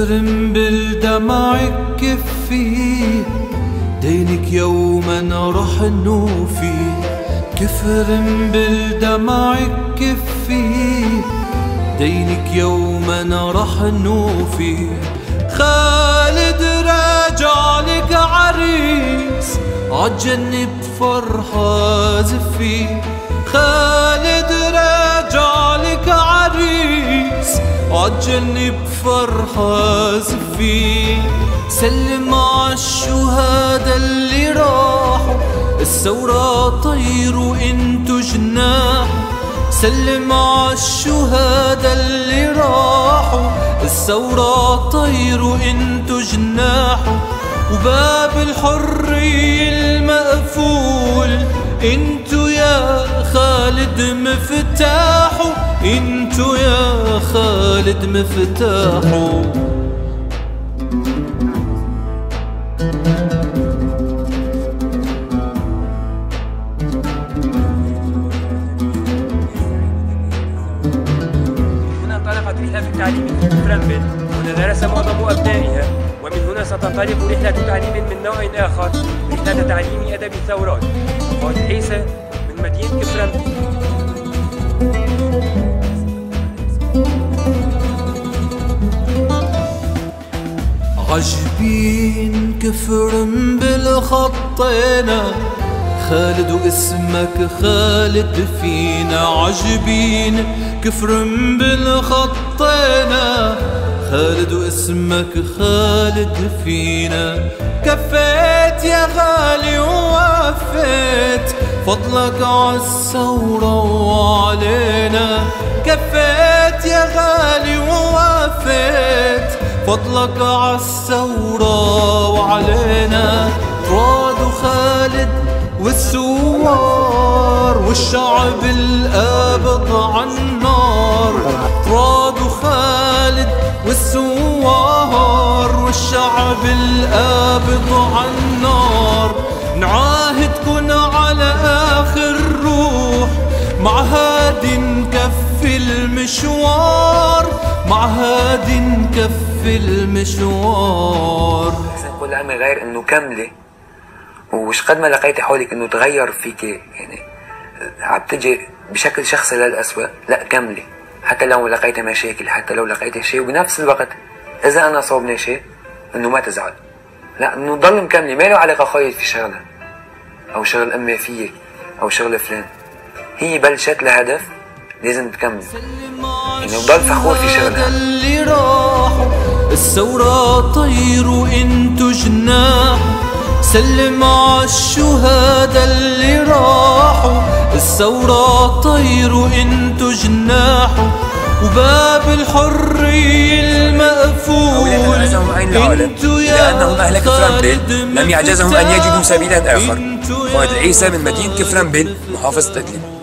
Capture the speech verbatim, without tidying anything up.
كفر بالدمع كفي دينك يوما رح نوفي. كفر بالدمع كفي دينك يوما رح نوفي. خالد راجع لك عريس عالجنة بفرحة زفي. خالد راجع لك عريس عالجنة بفرحة زفي. سلم عالشهداء اللي راحوا الثورة طيروا انتو جناح. سلم عالشهداء اللي راحوا الثورة طيروا انتو جناح. وباب الحرية المقفول انتو يا خالد مفتاحه. انتو يا خالد مفتاحه. هنا انطلقت رحلة التعليم في كفرنبل، هنا درس معظم أبنائها، ومن هنا ستنطلق رحلة تعليم من نوع آخر، رحلة تعليم أدب الثورات. فؤاد عيسى من مدينة كفرنبل. عجبين كفرنبل خطينا خالد واسمك خالد فينا. عجبين كفرنبل خطينا خالد واسمك خالد فينا. كفيت يا غالي ووفيت فضلك عالثورة وعلينا. كفيت يا غالي ووفيت فضلك عالثورة وعلينا. راد وخالد والثوار والشعب القابض عالنار. راد وخالد والثوار والشعب القابض عالنار. نعاهدكن على آخر روح مع هادي نكفي المشوار. مع هادي نكفي المشوار. كل عام غير انه كامله، وش قد ما لقيتي حولك انه تغير فيك، يعني عم تجي بشكل شخصي للأسوأ، لا كملي. حتى لو لقيتي مشاكل، حتى لو لقيتي شيء، وبنفس الوقت اذا انا صوبني شيء انه ما تزعل، لا انه ضل مكملي. ما له علاقه خايف في شغله او شغل امي فيك او شغل فلان، هي بلشت لهدف لازم تكمل، يعني وضل فخور في شغلها. اللي راحوا الثورة طيروا انتو جناح. سلم عالشهداء اللي راحوا الثورة طيروا انتو جناح. وباب الحرية المقفول انتو يا لأنهم أهل كفرنبل لم يعجزهم أن يجدوا سبيلا آخر. فؤاد عيسى من مدينة كفرنبل محافظة إدلب.